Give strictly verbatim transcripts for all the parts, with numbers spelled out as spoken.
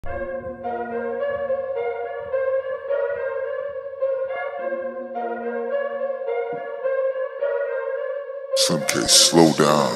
Slim K, slow down.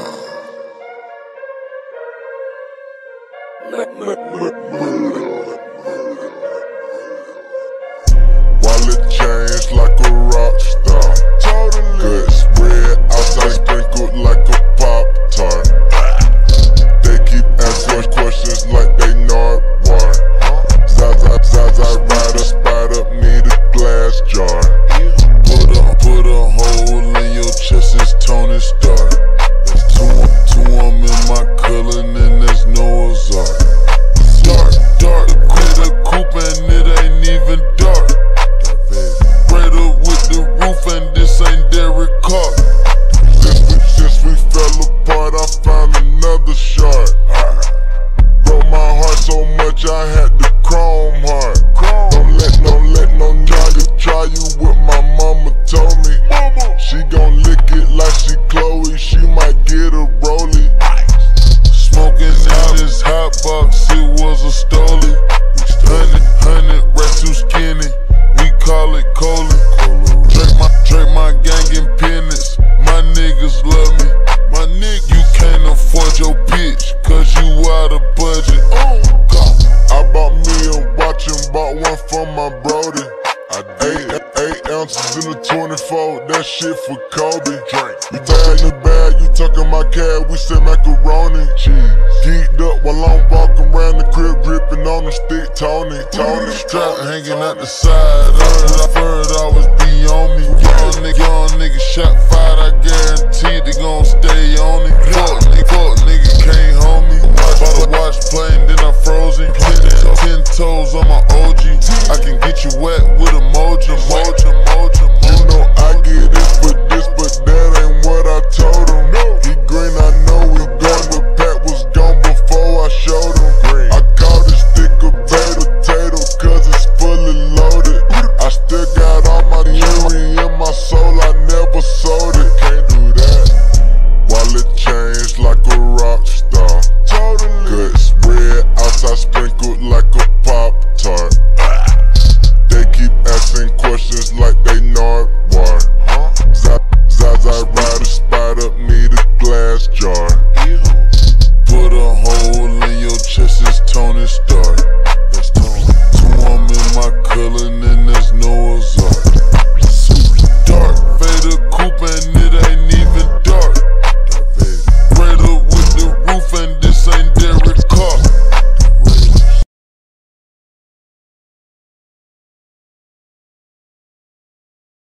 Wallet changed like a rock star. Totally. Good spread outside sprinkled like a Pop-Tart. They keep asking questions like they Nardwuar. Zaza, Zaza, ride a spot up, need a glass jar. Put a, put a hole in your chest, it's Tony Stark. Two, two I'm in my color, and there's Noah's Ark. Dark, dark, quit a coupe and it ain't even dark. Radar with the roof and this ain't Derek Carr. Since we, since we fell apart, I found another shard. Broke my heart so much I had to chrome heart. Don't let, don't let no nigga try you what my mama told me. She gon' lick it like she Chloe, she might get a rollie. Smoking in this hot box, it was a stoley. Hundred, hundred, rest too skinny, we call it Coley. Drake my, Drake my gang in penance, my niggas love me. My nigga, you can't afford your bitch, cause you out of budget. I bought me a watch and bought one for my brody. I did. Eight, eight ounces in a twenty-four, that shit for Kobe. Drink. You talking the bag, you talking my cab, we said macaroni. Cheese. Geeked up while I'm walking around the crib, gripping on the stick, Tony. Tony. Strap hanging out the side, I heard always be on me. Young nigga, young nigga shot fired, I guarantee they gon' stay on it. Fuck nigga, fuck nigga can't hold me. Bought a watch plane, then I froze it. Ten, ten toes on my O G, I can get you wet with emoji.